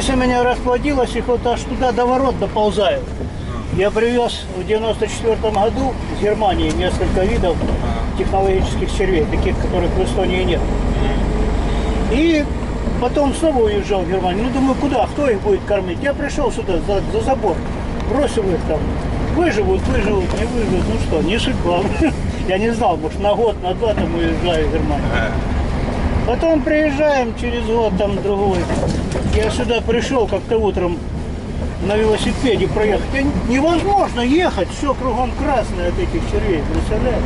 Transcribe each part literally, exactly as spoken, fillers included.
здесь у меня расплодилось, их вот аж туда до ворот доползают. Я привез в девяносто четвёртом году из Германии несколько видов технологических червей, таких, которых в Эстонии нет. И потом снова уезжал в Германию. Ну, думаю, куда, кто их будет кормить? Я пришел сюда за, за забор, бросил их там. Выживут, выживут, не выживут, ну что, не судьба. Я не знал, может, на год, на два там уезжаю в Германию. Потом приезжаем через год, там, другой. Я сюда пришел как-то утром на велосипеде проехать. И невозможно ехать, все кругом красное от этих червей, представляешь?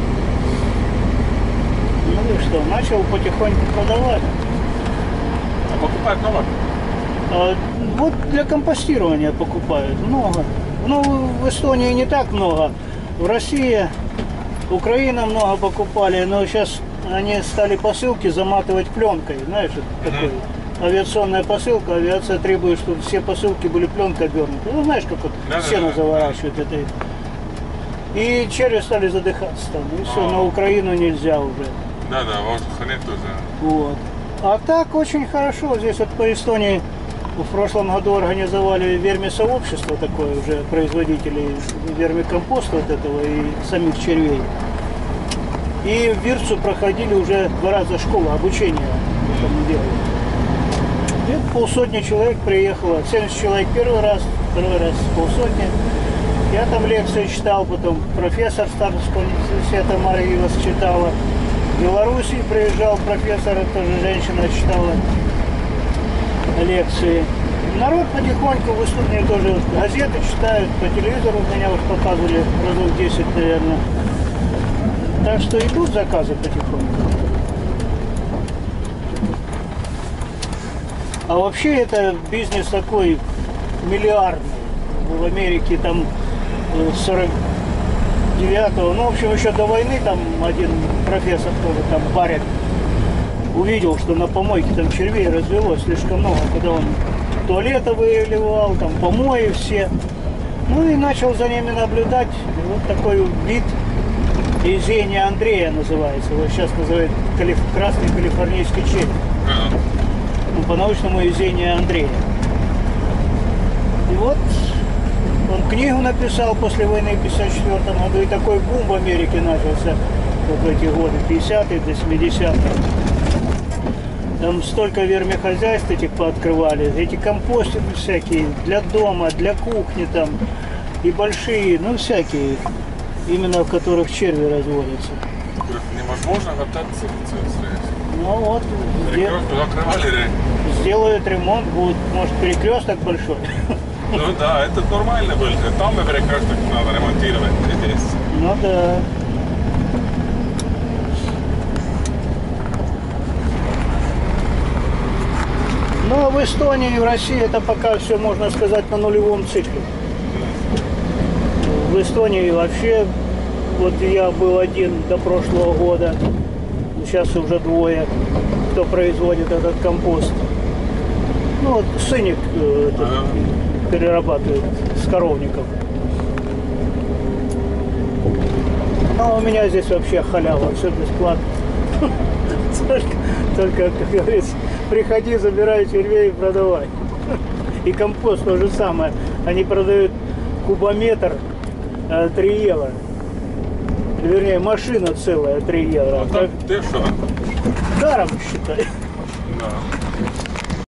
Ну и что, начал потихоньку продавать. А покупают много? А, вот для компостирования покупают много. Ну, в Эстонии не так много. В России, Украина много покупали, но сейчас они стали посылки заматывать пленкой. Знаешь, это такое. Авиационная посылка, авиация требует, чтобы все посылки были пленкой обернуты. Ну, знаешь, как вот да, сено да, да. заворачивают это. И черви стали задыхаться там. И все, на Украину нельзя уже. Да, да, воздуха нет тоже. Вот. А так очень хорошо. Здесь вот по Эстонии в прошлом году организовали вермисообщество такое уже, производителей вермикомпоста вот этого и самих червей. И в Вирцу проходили уже два раза школу обучения этому делу. Где-то полсотни человек приехало. семьдесят человек первый раз, второй раз полсотни. Я там лекции читал, потом профессор Старского университета Мария Ивас читала. В Белоруссии приезжал профессор, тоже женщина читала лекции. Народ потихоньку в Эстонии тоже газеты читают, по телевизору меня вот показывали разов десять, наверное. Так что идут заказы потихоньку. А вообще это бизнес такой миллиардный. В Америке там сорок девятого, ну в общем еще до войны там один профессор тоже там барин увидел, что на помойке там червей развелось слишком много, когда он туалеты выливал, там помои все. Ну и начал за ними наблюдать. И вот такой вид Изения Андрея называется. Его сейчас называют калиф... красный калифорнийский червь. Ну, по-научному Изения Андрея. И вот он книгу написал после войны в пятьдесят четвёртом году. И такой бум в Америке начался вот в эти годы, пятидесятые до семидесятых. Там столько вермихозяйств этих пооткрывали, эти компостеры всякие для дома, для кухни там, и большие, ну всякие, именно в которых черви разводятся. Невозможно кататься. Ну вот, сделают ремонт, будет, может, перекресток большой. Ну да, это нормально было. Там и перекресток надо ремонтировать здесь. Ну да. Но в Эстонии и в России это пока все, можно сказать, на нулевом цикле. В Эстонии вообще, вот я был один до прошлого года, сейчас уже двое, кто производит этот компост. Ну вот сыник э, этот, ага. перерабатывает с коровников. Но у меня здесь вообще халява, все бесплатно. Только, только, как говорится, приходи, забирай червей и продавай. И компост то же самое. Они продают кубометр три евро. Вернее, машина целая три евро. А так дешево. Даром, считай. Да.